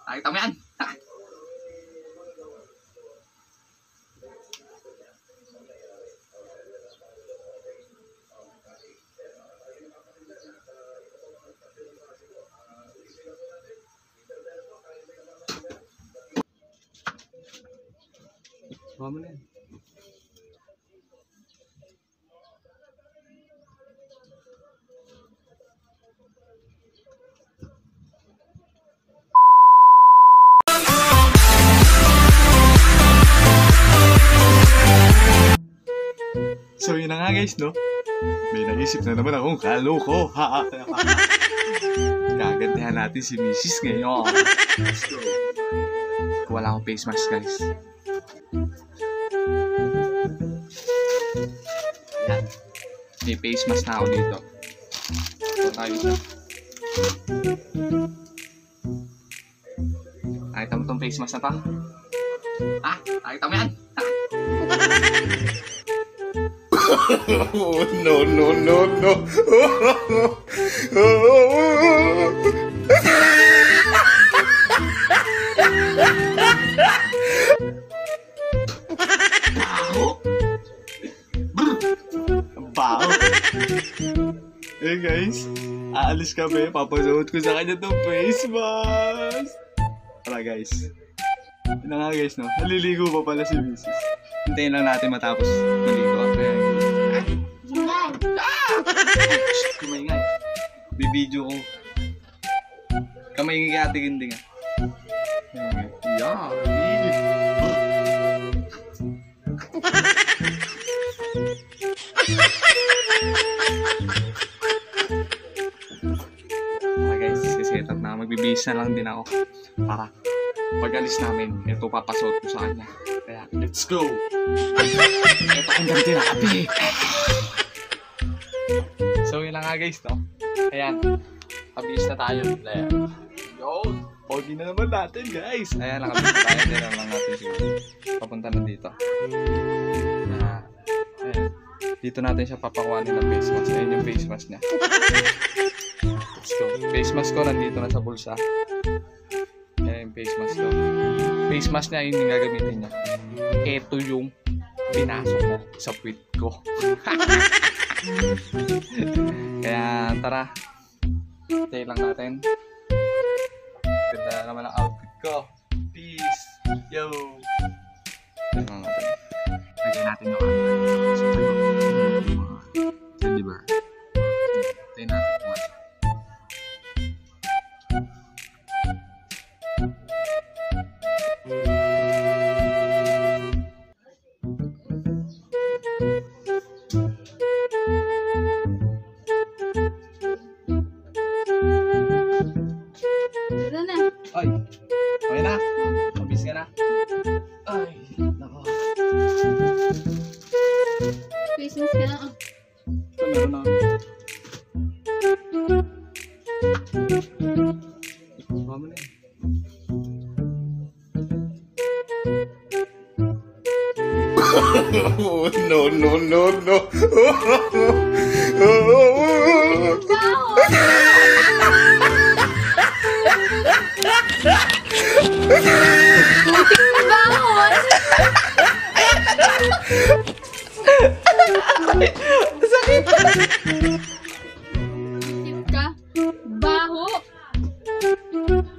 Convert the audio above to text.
Nakita mo yan? Bawa mo na yan. So yun na nga guys, no? May naisip na naman akong kaloko. Gagantihan natin si Mrs. ngayon. Let's go. Wala akong face mask guys. Yan. May face mask na ako dito. Ito tayo dito. Nakita mo tong face mask na to? Ha? Nakita mo yan? Oh, no, no, no, no. Baho. Eh guys, aalis kami. Papasuot ko sa kanya itong face mask. Tara guys. Yun na nga guys, no? Naliligo pa pala si Mrs. Hintayin lang natin matapos maligo. Kumaingay. Bibidyo ko. Kamaingay ka ate gindi nga. Yeah. Guys, siset up na. Magbibihis na lang din ako. Para pag-alis namin, ito papasot ko sa kanya. Kaya, let's go! Ito ang ganti na kapi! So, yun lang nga guys, no? Ayan. Kabihis na tayo. Ayan. Yo! Pogi na naman natin, guys! Ayan, nakabihis na tayo. Ayan lang natin siguro. Papunta na dito. Ayan. Dito natin siya papakuhanin ng face mask. Ayan yung face mask niya. Let's go. Face mask ko nandito na sa bulsa. Ayan yung face mask ko. Face mask niya, yun yung gagamitin niya. Ito yung pinasok ko sa puwit ko. Kaya tara. Stay lang natin. Ganda naman ang outfit ko. Peace. Yo. Stay lang natin. Lagyan natin yung camera. So tayo. Teddy bear. Stay natin kung ano. Ay, okay na? Mabis ka na? Ay, nako. Face mask ka na. Ito meron na. Bawa mo na yan. Oh, no, no, no, no. Sakit! Sakit ka? Baho!